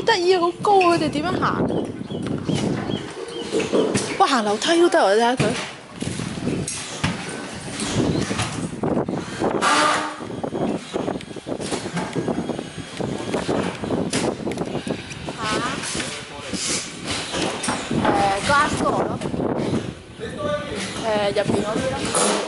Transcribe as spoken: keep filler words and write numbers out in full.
得意啊，好高啊！佢哋點樣行？哇，行樓梯都得啊！睇下佢。誒 glass door 咯，誒入邊嗰啲咯。